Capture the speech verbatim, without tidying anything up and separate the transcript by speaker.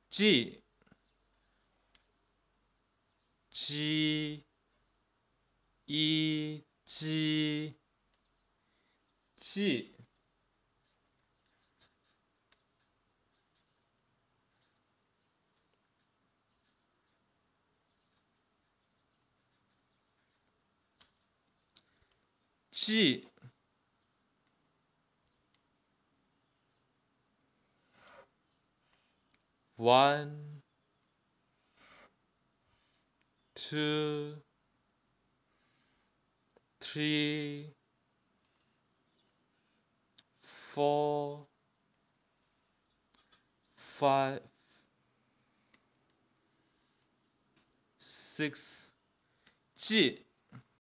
Speaker 1: G G E G G G one two three four five six G